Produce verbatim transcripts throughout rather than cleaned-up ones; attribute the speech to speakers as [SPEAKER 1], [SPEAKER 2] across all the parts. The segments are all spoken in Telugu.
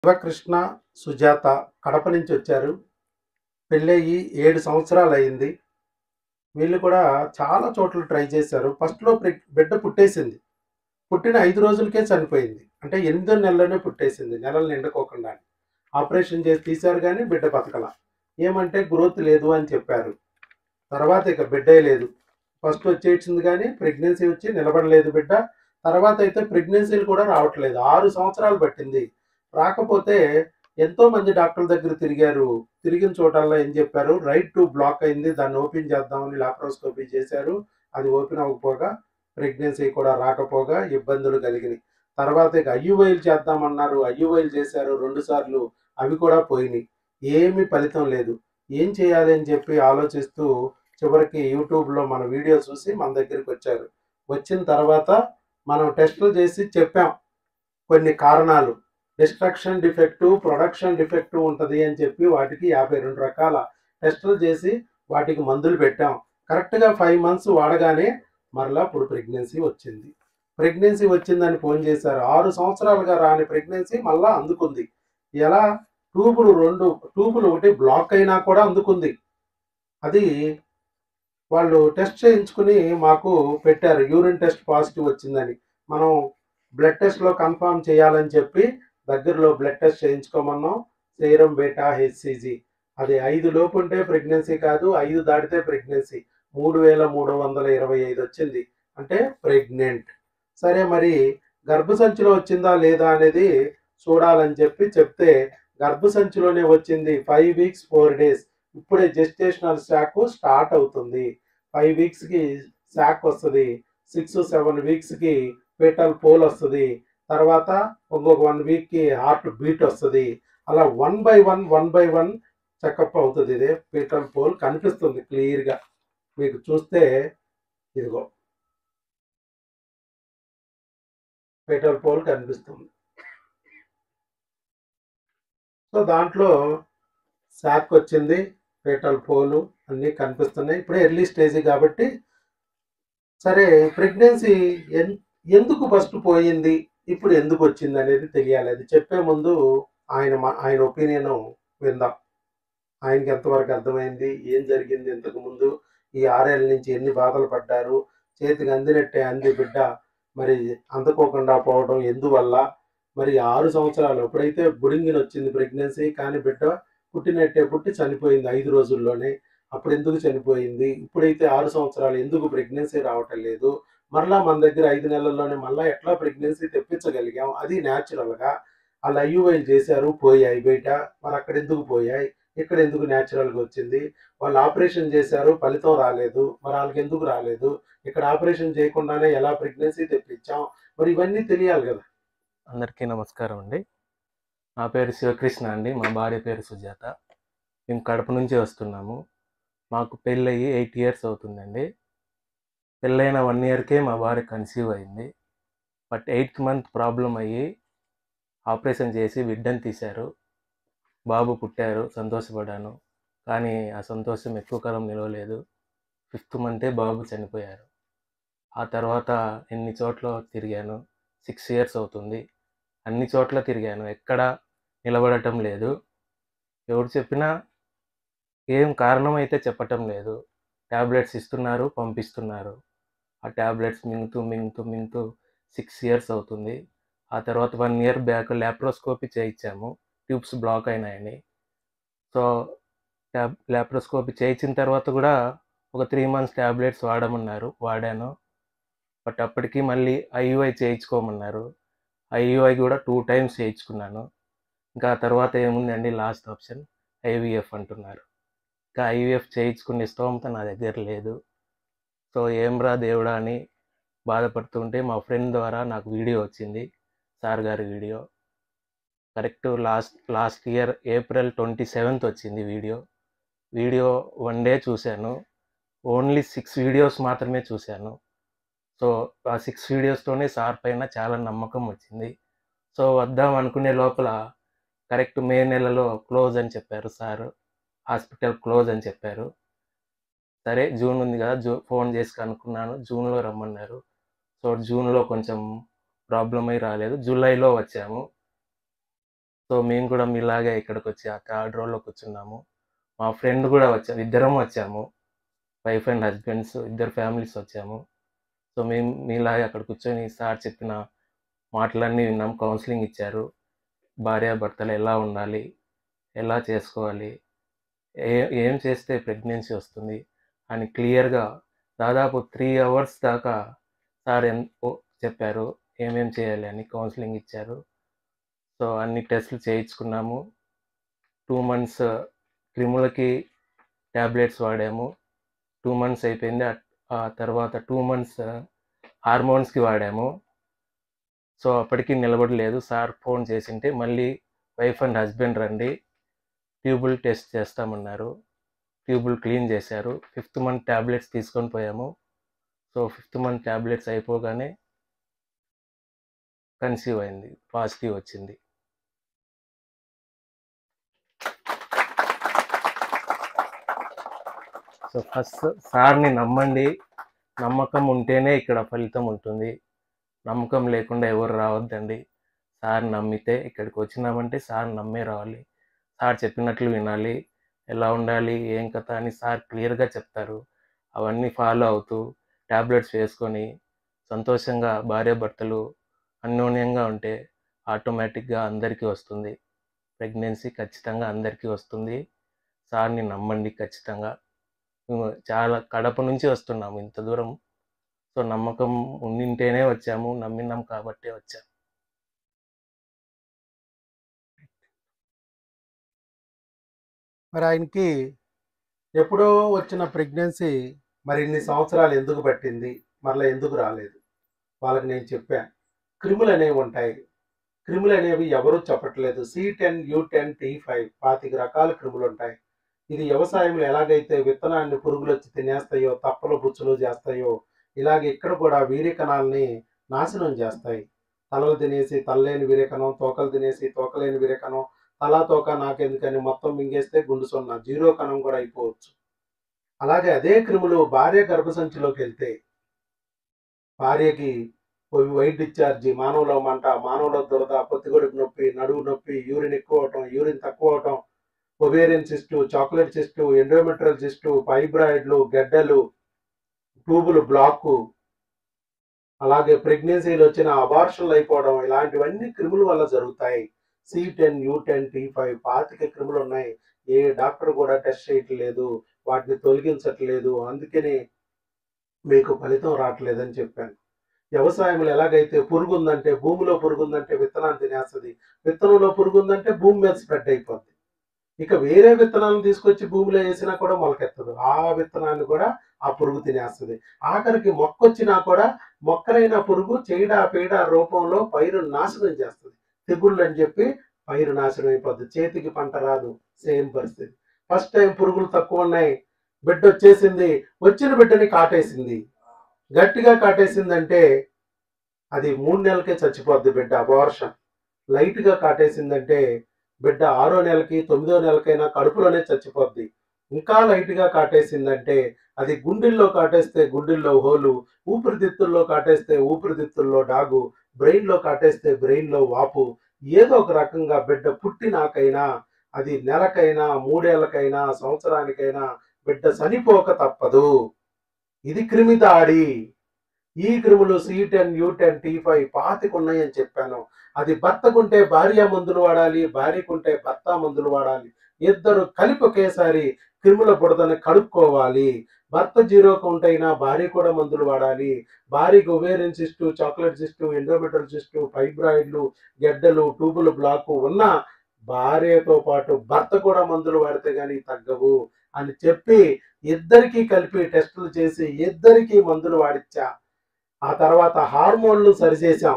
[SPEAKER 1] శివకృష్ణ, సుజాత కడప నుంచి వచ్చారు. పెళ్ళయ్యి ఏడు సంవత్సరాలయింది. వీళ్ళు కూడా చాలా చోట్ల ట్రై చేశారు. ఫస్ట్‌లో ప్రెగ్ బిడ్డ పుట్టేసింది. పుట్టిన ఐదు రోజులకే చనిపోయింది. అంటే ఎనిమిదో నెలలోనే పుట్టేసింది. నెలలు నిండుకోకుండానే. ఆపరేషన్ చేసి తీశారు గానీ బిడ్డ బతకల. ఏమంటే గ్రోత్ లేదు అని చెప్పారు. తర్వాత ఇక బిడ్డే లేదు. ఫస్ట్ వచ్చేసింది గానీ ప్రెగ్నెన్సీ వచ్చి నిలబడలేదు బిడ్డ. తర్వాతయితే ప్రెగ్నెన్సీలు కూడా రావట్లేదు. ఆరు సంవత్సరాలు పట్టింది. రాకపోతే ఎంతోమంది డాక్టర్ల దగ్గర తిరిగారు. తిరిగిన చోటల్లా ఏం చెప్పారు, రైట్ ట్యూబ్ బ్లాక్ అయింది. దాన్ని ఓపెన్ చేద్దామని లాప్రోస్కోపీ చేశారు. అది ఓపెన్ అవ్వకపోగా ప్రెగ్నెన్సీ కూడా రాకపోగా ఇబ్బందులు కలిగినాయి. తర్వాత ఇక ఐయుఐలు చేద్దామన్నారు. ఐయుఐలు చేశారు రెండు సార్లు. అవి కూడా పోయినాయి. ఏమీ ఫలితం లేదు. ఏం చేయాలి అని చెప్పి ఆలోచిస్తూ చివరికి యూట్యూబ్‌లో మన వీడియో చూసి మన దగ్గరికొచ్చారు. వచ్చిన తర్వాత మనం టెస్టులు చేసి చెప్పాం కొన్ని కారణాలు. డిస్ట్రక్షన్ డిఫెక్టు, ప్రొడక్షన్ డిఫెక్టు ఉంటది అని చెప్పి వాటికి యాభై రెండు రకాల టెస్టులు చేసి వాటికి మందులు పెట్టాం. కరెక్ట్‌గా ఐదు మంత్స్ వాడగానే మరలా ఇప్పుడు ప్రెగ్నెన్సీ వచ్చింది. ప్రెగ్నెన్సీ వచ్చిందని ఫోన్ చేశారు. ఆరు సంవత్సరాలుగా రాని ప్రెగ్నెన్సీ మళ్ళా అందుకుంది. ఎలా? ట్యూబులు రెండు ట్యూబులు ఒకటి బ్లాక్ అయినా కూడా అందుకుంది. అది వాళ్ళు టెస్ట్ చేయించుకుని మాకు పెట్టారు. యూరిన్ టెస్ట్ పాజిటివ్ వచ్చిందని. మనం బ్లడ్ టెస్ట్‌లో కన్ఫర్మ్ చేయాలని చెప్పి దగ్గరలో బ్లడ్ టెస్ట్ చేయించుకోమన్నాం. Serum beta HCG. అది ఐదు లోపు ఉంటే ప్రెగ్నెన్సీ కాదు. ఐదు దాటితే ప్రెగ్నెన్సీ. మూడు వేల మూడు వందల ఇరవై ఐదు వచ్చింది. అంటే ప్రెగ్నెంట్. సరే మరి గర్భసంచిలో వచ్చిందా లేదా అనేది చూడాలని చెప్పి చెప్తే గర్భసంచిలోనే వచ్చింది. ఐదు వీక్స్ నాలుగు డేస్. ఇప్పుడే జెస్టేషనల్ శాక్ స్టార్ట్ అవుతుంది. ఐదు వీక్స్‌కి శాక్ వస్తది. ఆరు, ఏడు వీక్స్‌కి ఫీటల్ పోల్ వస్తది. తర్వాత ఇంకొక ఒక వీక్‌కి హార్ట్ బీట్ వస్తది. అలా one by one, one by one checkup అవుతది. ఇది ఫీటల్ పోల్ కనిపిస్తుంది క్లియర్‌గా. మీకు చూస్తే ఇదిగో ఫీటల్ పోల్ కనిపిస్తుంది. సో దాంట్లో శాక్ వచ్చింది. ఫీటల్ పోలు అన్నీ కనిపిస్తున్నాయి. ఇప్పుడే ఎర్లీ స్టేజ్ కాబట్టి సరే ప్రెగ్నెన్సీ ఎన్ ఎందుకు ఫస్ట్ పోయింది? ఇప్పుడు ఎందుకు వచ్చింది అనేది తెలియాలి. అది చెప్పే ముందు ఆయన మ ఆయన ఒపీనియన్ విందాం. ఆయనకి ఎంతవరకు అర్థమైంది? ఏం జరిగింది ఇంతకుముందు? ఈ ఆరు ఏళ్ల నుంచి ఎన్ని బాధలు పడ్డారు? చేతికి అందినట్టే అంది బిడ్డ మరి అందుకోకుండా పోవడం ఎందువల్ల? మరి ఆరు సంవత్సరాలు ఎప్పుడైతే బుడింగినొచ్చింది ప్రెగ్నెన్సీ కానీ బిడ్డ పుట్టినట్టే పుట్టి చనిపోయింది ఐదు రోజుల్లోనే. అప్పుడెందుకు చనిపోయింది? ఇప్పుడైతే ఆరు సంవత్సరాలు ఎందుకు ప్రెగ్నెన్సీ రావటం లేదు? మరలా మన దగ్గర ఐదు నెలల్లోనే మళ్ళా ఎట్లా ప్రెగ్నెన్సీ తెప్పించగలిగాం? అది న్యాచురల్‌గా. ఆళ్ళు ఐయుఐలు చేశారు పోయాయి బయట. మరక్కడెందుకు పోయాయి? ఇక్కడెందుకు న్యాచురల్‌గా వచ్చింది? వాళ్ళు ఆపరేషన్ చేశారు ఫలితం రాలేదు. మరి ఆళ్ళకెందుకు రాలేదు? ఇక్కడ ఆపరేషన్ చేయకుండానే ఎలా ప్రెగ్నెన్సీ తెప్పించాం? మరి ఇవన్నీ తెలియాలి గదా!
[SPEAKER 2] అందరికీ నమస్కారం అండి. నా పేరు శివకృష్ణ అండి. మా భార్య పేరు సుజాత. మేము కడప నుంచి వస్తున్నాము. మాకు పెళ్ళయ్యి ఎనిమిది ఇయర్స్ అవుతుందండి. పెళ్ళైన వన్ ఇయర్‌కే మా భార్య కన్సీవ్ అయింది. బట్ ఎయిత్ మంత్ ప్రాబ్లమ్ అయ్యి ఆపరేషన్ చేసి బిడ్డని తీశారు. బాబు పుట్టారు. సంతోషపడ్డాను. కానీ ఆ సంతోషం ఎక్కువ కాలం నిలవలేదు. ఫిఫ్త్ మంతే బాబు చనిపోయారు. ఆ తర్వాత ఎన్ని చోట్ల తిరిగాను. సిక్స్ ఇయర్స్ అవుతుంది. అన్ని చోట్ల తిరిగాను. ఎక్కడా నిలబడటం లేదు. ఎవరు చెప్పినా ఏం కారణం అయితే చెప్పటం లేదు. టాబ్లెట్స్ ఇస్తున్నారు, పంపిస్తున్నారు. ఆ టాబ్లెట్స్ మింగుతూ, మింగుతూ, మింగుతూ సిక్స్ ఇయర్స్ అవుతుంది. ఆ తర్వాత వన్ ఇయర్ బ్యాక్ లాప్రోస్కోపీ చేయించాము. ట్యూబ్స్ బ్లాక్ అయినాయని. సో, ల్యాప్ లాప్రోస్కోపీ చేయించిన తర్వాత కూడా ఒక మూడు మంత్స్ టాబ్లెట్స్ వాడమన్నారు. వాడాను. బట్ అప్పటికి మళ్ళీ ఐయుఐ చేయించుకోమన్నారు. ఐయుఐ కూడా రెండు టైమ్స్ చేయించుకున్నాను. ఇంకా ఆ తర్వాత ఏముందండి లాస్ట్ ఆప్షన్ ఐవీఎఫ్ అంటున్నారు. ఇంకా ఐవీఎఫ్ చేయించుకునే స్తోమత నా దగ్గర లేదు. సో ఏంరా దేవుడా అని బాధపడుతుంటే మా ఫ్రెండ్ ద్వారా నాకు వీడియో వచ్చింది. సార్ గారి video. Correct last last year April twenty seventh వచ్చింది వీడియో. వీడియో వన్ డే చూశాను. ఓన్లీ సిక్స్ వీడియోస్ మాత్రమే చూశాను. సో ఆ సిక్స్ వీడియోస్తోనే సార్ పైన చాలా నమ్మకం వచ్చింది. సో వద్దాం అనుకునే లోపల కరెక్ట్ మే నెలలో క్లోజ్ అని చెప్పారు సార్. హాస్పిటల్ క్లోజ్ అని చెప్పారు. సరే జూన్ ఉంది కదా, జూ ఫోన్ చేసి కనుక్కున్నాను. జూన్‌లో రమ్మన్నారు. సో జూన్‌లో కొంచెం ప్రాబ్లమ్ అయ్యి రాలేదు. జూలైలో వచ్చాము. సో మేము కూడా మీలాగే ఇక్కడికి వచ్చి ఆ థర్డ్ రోలో కూర్చున్నాము. మా ఫ్రెండ్ కూడా వచ్చాము, ఇద్దరం వచ్చాము, వైఫ్ అండ్ హస్బెండ్స్ ఇద్దరు ఫ్యామిలీస్ వచ్చాము. సో మేము మీలాగే అక్కడ కూర్చొని సార్ చెప్పిన మాటలన్నీ విన్నాం, కౌన్సిలింగ్ ఇచ్చారు. భార్యాభర్తలు ఎలా ఉండాలి, ఎలా చేసుకోవాలి, ఏ ఏం చేస్తే ప్రెగ్నెన్సీ వస్తుంది అని క్లియర్గా దాదాపు త్రీ అవర్స్ దాకా సార్ ఎన్ చెప్పారు, ఏమేం చేయాలి అని కౌన్సిలింగ్ ఇచ్చారు. సో అన్ని టెస్టులు చేయించుకున్నాము. టూ మంత్స్ క్రిములకి ట్యాబ్లెట్స్ వాడాము. టూ మంత్స్ అయిపోయింది. ఆ తర్వాత టూ మంత్స్ హార్మోన్స్కి వాడాము. సో అప్పటికి నిలబడలేదు. సార్ ఫోన్ చేసింటే మళ్ళీ వైఫ్ అండ్ హస్బెండ్ రండి, ట్యూబుల్ టెస్ట్ చేస్తామన్నారు. ట్యూబుల్ క్లీన్ చేశారు. ఫిఫ్త్ మంత్ ట్యాబ్లెట్స్ తీసుకొని పోయాము. సో ఫిఫ్త్ మంత్ ట్యాబ్లెట్స్ అయిపోగానే కన్సీవ్ అయింది, పాజిటివ్ వచ్చింది. సో ఫస్ట్ సార్ని నమ్మండి. నమ్మకం ఉంటేనే ఇక్కడ ఫలితం ఉంటుంది. నమ్మకం లేకుండా ఎవరు రావద్దండి. సార్ నమ్మితే ఇక్కడికి వచ్చినామంటే సార్ నమ్మే రావాలి. సార్ చెప్పినట్లు వినాలి. ఎలా ఉండాలి, ఏం కథ అని సార్ క్లియర్గా చెప్తారు. అవన్నీ ఫాలో అవుతూ ట్యాబ్లెట్స్ వేసుకొని సంతోషంగా భార్యాభర్తలు అన్యోన్యంగా ఉంటే ఆటోమేటిక్గా అందరికీ వస్తుంది ప్రెగ్నెన్సీ. ఖచ్చితంగా అందరికీ వస్తుంది. సార్ని నమ్మండి ఖచ్చితంగా. మేము చాలా కడప నుంచి వస్తున్నాము ఇంత దూరం. సో నమ్మకం ఉండింటేనే వచ్చాము, నమ్మినాం కాబట్టే వచ్చాము.
[SPEAKER 1] మరి ఆయనకి ఎప్పుడో వచ్చిన ప్రెగ్నెన్సీ మరి ఇన్ని సంవత్సరాలు ఎందుకు పట్టింది, మరలా ఎందుకు రాలేదు? వాళ్ళకి నేను చెప్పాను, క్రిములు అనేవి ఉంటాయి. క్రిములు అనేవి ఎవరూ చెప్పట్లేదు. C ten U ten T five పాతిక రకాల క్రిములు ఉంటాయి. ఇది వ్యవసాయంలో ఎలాగైతే విత్తనాన్ని పురుగులు వచ్చి తినేస్తాయో, తప్పలు బుచ్చులు చేస్తాయో, ఇలాగ ఇక్కడ కూడా వీర్యకణాలని నాశనం చేస్తాయి. తలలు తినేసి తలలేని వీర్యకణం, తోకలు తినేసి తోకలేని వీర్యకణం, తలా తోక నాకెందుకని మొత్తం మింగేస్తే గుండు సున్నా జీరో కణం కూడా అయిపోవచ్చు. అలాగే అదే క్రిములు భార్య గర్భసంచిలోకి వెళ్తే భార్యకి వైట్ డిశ్చార్జి, మానవులో మంట, మానవులో దురద, పొత్తిగొడుపు నొప్పి, నడువు నొప్పి, యూరిన్ ఎక్కువ అవటం, యూరిన్ తక్కువ అవటం, ovarian cyst, chocolate cyst, endometrial cyst, ఫైబ్రాయిడ్లు, గడ్డలు, ట్యూబులు బ్లాకు, అలాగే ప్రెగ్నెన్సీలు వచ్చిన అబార్షన్లు అయిపోవడం, ఇలాంటివన్నీ క్రిముల వల్ల జరుగుతాయి. C ten U ten T five పాతిక క్రిములు ఉన్నాయి. ఏ డాక్టర్ కూడా టెస్ట్ చేయట్లేదు, వాటిని తొలగించట్లేదు. అందుకని మీకు ఫలితం రావట్లేదని చెప్పాను. వ్యవసాయంలో ఎలాగైతే పురుగు ఉందంటే, భూమిలో పురుగు ఉందంటే విత్తనాన్ని తినేస్తుంది, విత్తనంలో పురుగు ఉందంటే భూమి మీద స్ప్రెడ్ అయిపోద్ది. ఇక వేరే విత్తనాలను తీసుకొచ్చి భూమిలో వేసినా కూడా మొలకెత్తదు. ఆ విత్తనాన్ని కూడా ఆ పురుగు తినేస్తుంది. ఆఖరికి మొక్క వచ్చినా కూడా మొక్కలైన పురుగు చీడ పీడ రూపంలో పైరు నాశనం చేస్తుంది. తెగుళ్ళు అని చెప్పి పైరు నాశనం అయిపోద్ది. చేతికి పంట రాదు. సేమ్ పరిస్థితి. ఫస్ట్ టైం పురుగులు తక్కువ ఉన్నాయి, బిడ్డ వచ్చేసింది, వచ్చిన బిడ్డని కాటేసింది. గట్టిగా కాటేసిందంటే అది మూడు నెలలకే చచ్చిపోద్ది బిడ్డ. అబార్షన్. లైట్గా కాటేసిందంటే బిడ్డ ఆరో నెలకి తొమ్మిదో నెలకైనా కడుపులోనే చచ్చిపోద్ది. ఇంకా లైట్గా కాటేసిందంటే అది గుండెల్లో కాటేస్తే గుండెల్లో హోలు, ఊపిరితిత్తుల్లో కాటేస్తే ఊపిరితిత్తుల్లో డాగు, బ్రెయిన్లో కాటేస్తే బ్రెయిన్లో వాపు. ఏదో ఒక రకంగా బిడ్డ పుట్టినాకైనా అది నెలకైనా మూడేళ్లకైనా సంవత్సరానికైనా బిడ్డ చనిపోక తప్పదు. ఇది క్రిమి దాడి. ఈ క్రిములు C ten U ten T five పాతిక ఉన్నాయని చెప్పాను. అది భర్తకుంటే భార్య మందులు వాడాలి, భార్యకుంటే భర్త మందులు వాడాలి. ఇద్దరు కలిపి ఒకేసారి క్రిముల బుడదని కడుక్కోవాలి. భర్త జీరో కౌంట్ అయినా భార్య కూడా మందులు వాడాలి. భార్యకు ovarian cyst, chocolate cyst, endometrial cyst, ఫైబ్రాయిడ్లు, గెడ్డలు, ట్యూబులు బ్లాకు ఉన్న భార్యతో పాటు భర్త కూడా మందులు వాడితే గానీ తగ్గవు అని చెప్పి ఇద్దరికీ కలిపి టెస్టులు చేసి ఇద్దరికీ మందులు వాడిచ్చా. ఆ తర్వాత హార్మోన్లు సరిచేసాం.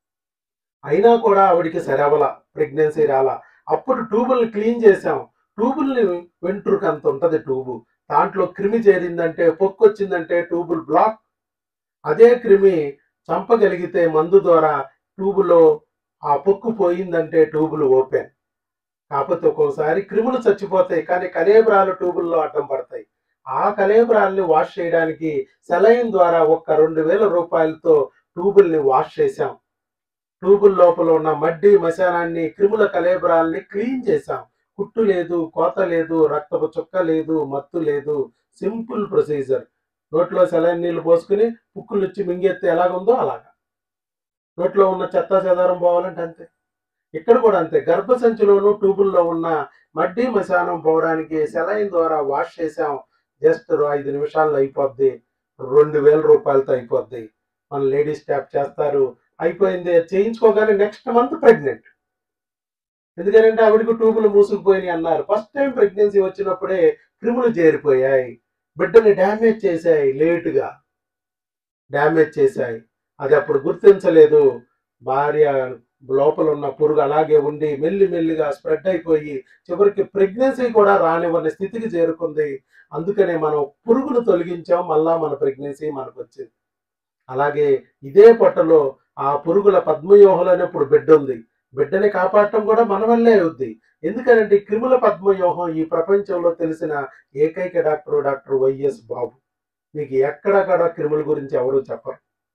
[SPEAKER 1] అయినా కూడా ఆవిడికి సరవల, ప్రెగ్నెన్సీ రాలా. అప్పుడు ట్యూబుల్ని క్లీన్ చేసాం. ట్యూబుల్ని వెంట్రుక అంత ఉంటుంది ట్యూబు, దాంట్లో క్రిమి చేరిందంటే, పొక్కు వచ్చిందంటే ట్యూబుల్ బ్లాక్. అదే క్రిమి చంపగలిగితే మందు ద్వారా ట్యూబులో ఆ పొక్కు పోయిందంటే ట్యూబులు ఓపెన్. కాకపోతే ఒక్కోసారి క్రిములు చచ్చిపోతాయి, కానీ కలేబరాలు ట్యూబుల్లో అడ్డం పడతాయి. ఆ కలేబరాల్ని వాష్ చేయడానికి సెలైన్ ద్వారా ఒక్క రెండు వేల రూపాయలతో ట్యూబుల్ని వాష్ చేశాం. ట్యూబుల లోపల ఉన్న మడ్డి మశానాన్ని, క్రిముల కళేబరాల్ని క్లీన్ చేశాం. కుట్టు లేదు, కోత లేదు, రక్తపు చుక్క లేదు, మత్తు లేదు. Simple procedure. నోట్లో సెలైన్ నీళ్లు పోసుకుని పుక్కులు వచ్చి మింగెత్తే ఎలాగుందో అలాగా. నోట్లో ఉన్న చెత్త చెదారం పోవాలంటే అంతే. ఇక్కడ కూడా అంతే. గర్భసంచిలోను ట్యూబుల్లో ఉన్న మడ్డి మశానం పోవడానికి సెలైన్ ద్వారా వాష్ చేసాం. జస్ట్ ఐదు నిమిషాల్లో అయిపోద్ది. రెండు వేల రూపాయలతో అయిపోద్ది. మన లేడీస్ స్టాఫ్ చేస్తారు. అయిపోయింది. చేయించుకోగానే నెక్స్ట్ మంత్ ప్రెగ్నెంట్. ఎందుకంటే ఆవిడకు ట్యూబులు మూసుకుపోయినాయి అన్నారు. ఫస్ట్ టైం ప్రెగ్నెన్సీ వచ్చినప్పుడే క్రిములు చేరిపోయాయి, బిడ్డని డ్యామేజ్ చేశాయి, లేటుగా డ్యామేజ్ చేశాయి. అది అప్పుడు గుర్తించలేదు. భార్య లోపల ఉన్న పురుగు అలాగే ఉండి మెల్లి మెల్లిగా స్ప్రెడ్ అయిపోయి చివరికి ప్రెగ్నెన్సీ కూడా రానివ్వని స్థితికి చేరుకుంది. అందుకనే మనం పురుగును తొలగించాం, మళ్ళా మన ప్రెగ్నెన్సీ మనకు వచ్చింది. అలాగే ఇదే పొట్టలో ఆ పురుగుల పద్మవ్యూహంలోనే ఇప్పుడు బిడ్డ ఉంది. బిడ్డని కాపాడటం కూడా మన వల్లే అవుద్ది. ఎందుకంటే క్రిముల పద్మవ్యూహం ఈ ప్రపంచంలో తెలిసిన ఏకైక డాక్టర్ డాక్టర్ వైఎస్ బాబు. మీకు ఎక్కడక్కడ క్రిముల గురించి ఎవరు చెప్పరు.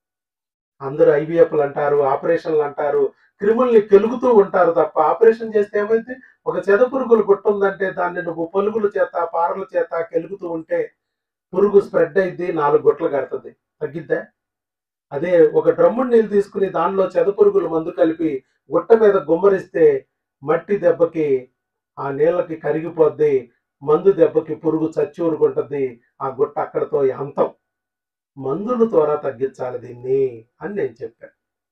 [SPEAKER 1] అందరూ ఐవీఎఫ్లు అంటారు, ఆపరేషన్లు అంటారు, క్రిముల్ని కెలుగుతూ ఉంటారు తప్ప ఆపరేషన్ చేస్తే ఏమైతే ఒక చెద పురుగులు గుట్టుందంటే దాన్ని నువ్వు పొలుగుల చేత పారల చేత కెలుగుతూ ఉంటే పురుగు స్ప్రెడ్ అయింది, నాలుగు గుట్లు కడుతుంది, తగ్గిద్దా? అదే ఒక డ్రమ్ము నీళ్ళు తీసుకుని దానిలో చెద పురుగులు మందు కలిపి గుట్ట మీద గుమ్మరిస్తే మట్టి దెబ్బకి ఆ నీళ్ళకి కరిగిపోద్ది, మందు దెబ్బకి పురుగు చచ్చి ఊరుకుంటుంది. ఆ గుట్ట అక్కడతో అంతం. మందుల ద్వారా తగ్గించాలి దీన్ని అని నేను చెప్పాను.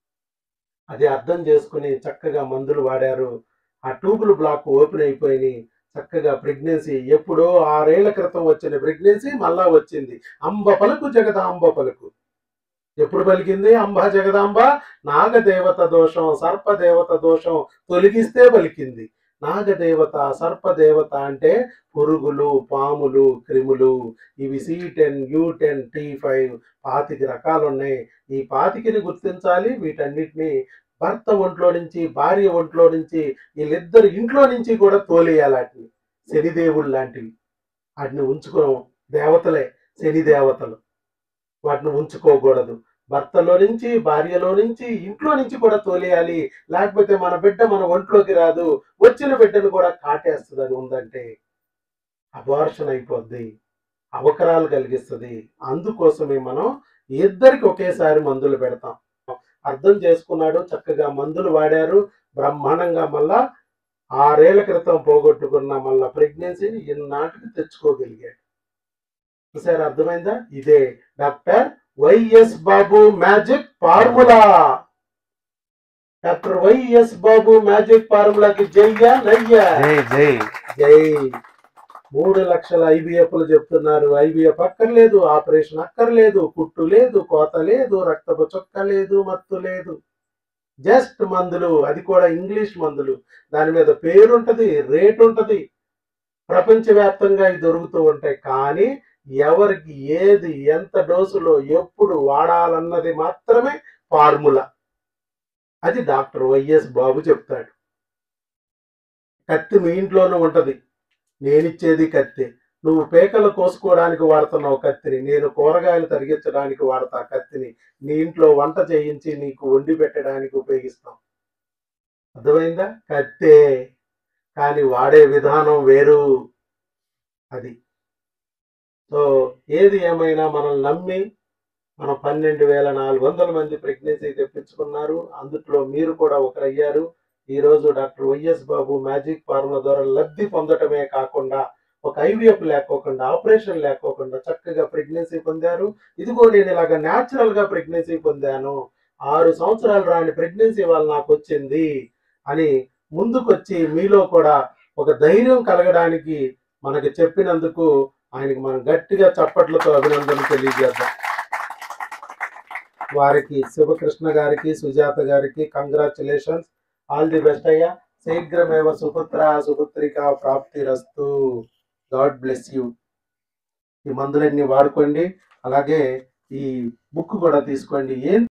[SPEAKER 1] అది అర్థం చేసుకుని చక్కగా మందులు వాడారు. ఆ ట్యూబుల్ బ్లాక్ ఓపెన్ అయిపోయినాయి. చక్కగా ప్రెగ్నెన్సీ ఎప్పుడో ఆరేళ్ల క్రితం వచ్చిన ప్రెగ్నెన్సీ మళ్ళా వచ్చింది. అంబ పలుకు జగదాంబ పలుకు. ఎప్పుడు పలికింది? అంబ జగదాంబ నాగదేవత దోషం, సర్పదేవత దోషం తొలగిస్తే పలికింది. నాగదేవత, సర్పదేవత అంటే పురుగులు, పాములు, క్రిములు. ఇవి C ten, U ten, T five పాతిక రకాలు ఉన్నాయి. ఈ పాతికని గుర్తించాలి. వీటన్నిటిని భర్త ఒంట్లో నుంచి, భార్య ఒంట్లో నుంచి, వీళ్ళిద్దరు ఇంట్లో నుంచి కూడా తోలేయాలి. వాటిని శనిదేవుడు లాంటివి. వాటిని ఉంచుకో దేవతలే, శని దేవతలు. వాటిని ఉంచుకోకూడదు. భర్తలో నుంచి, భార్యలో నుంచి, ఇంట్లో నుంచి కూడా తోలేయాలి. లేకపోతే మన బిడ్డ మన ఒంట్లోకి రాదు. వచ్చిన బిడ్డను కూడా కాటేస్తుంది. అది ఉందంటే అబార్షన్ అయిపోద్ది, అవకరాలు కలిగిస్తుంది. అందుకోసమే మనం ఇద్దరికి ఒకేసారి మందులు పెడతాం. అర్థం చేసుకున్నాడు, చక్కగా మందులు వాడారు, బ్రహ్మాండంగా మళ్ళా ఆరేళ్ల క్రితం పోగొట్టుకున్న మళ్ళా ప్రెగ్నెన్సీని ఇన్నాటికి తెచ్చుకోగలిగాడు. సార్ అర్థమైందా? ఇదే doctor YS Babu magic formula. Doctor YS Babu magic ఫార్ములాకి జయ్యా నయ్యా
[SPEAKER 2] జై జై
[SPEAKER 1] జై. మూడు లక్షల ఐవీఎఫ్లు చెప్తున్నారు. ఐవీఎఫ్ అక్కర్లేదు, ఆపరేషన్ అక్కర్లేదు, కుట్టు లేదు, కోత లేదు, రక్తపు చుక్క లేదు, మత్తు లేదు. జస్ట్ మందులు, అది కూడా ఇంగ్లీష్ మందులు. దాని మీద పేరుంటది, రేట్ ఉంటది. ప్రపంచవ్యాప్తంగా ఇవి దొరుకుతూ ఉంటాయి. కానీ ఎవరికి ఏది ఎంత డోసులో ఎప్పుడు వాడాలన్నది మాత్రమే ఫార్ములా. అది డాక్టర్ వైఎస్ బాబు చెప్తాడు. కత్తి మీ ఇంట్లోనూ ఉంటది. నేనిచ్చేది కత్తి. నువ్వు పేకలు కోసుకోవడానికి వాడుతున్నావు కత్తిని, నేను కూరగాయలు తరిగించడానికి వాడతా కత్తిని. నీ ఇంట్లో వంట చేయించి నీకు వండి పెట్టడానికి ఉపయోగిస్తాం. అర్థమైందా? కత్తే, కానీ వాడే విధానం వేరు. అది సో ఏది ఏమైనా మనం నమ్మి మనం పన్నెండు వేల నాలుగు వందల మంది ప్రెగ్నెన్సీ తెప్పించుకున్నారు. అందులో మీరు కూడా ఒకరయ్యారు. ఈరోజు doctor YS Babu magic formula ద్వారా లబ్ధి పొందటమే కాకుండా ఒక ఐవీఎఫ్ లేకోకుండా, ఆపరేషన్ లేకోకుండా చక్కగా ప్రెగ్నెన్సీ పొందారు. ఇదిగో నేను ఇలాగ న్యాచురల్ గా ప్రెగ్నెన్సీ పొందాను, ఆరు సంవత్సరాలు రాని ప్రెగ్నెన్సీ వాళ్ళు నాకు వచ్చింది అని ముందుకొచ్చి మీలో కూడా ఒక ధైర్యం కలగడానికి మనకి చెప్పినందుకు ఆయనకి మనం గట్టిగా చప్పట్లతో అభినందనలు తెలియజేద్దాం. వారికి శివకృష్ణ గారికి, సుజాత గారికి కంగ్రాచులేషన్స్, ఆల్ ది బెస్ట్ అయ్యా. శీఘ్రమేవ సుపుత్ర సుపుత్రిక ప్రాప్తిరస్తు. God bless you. ఈ మందులన్నీ వాడుకోండి. అలాగే ఈ బుక్ కూడా తీసుకోండి. ఏం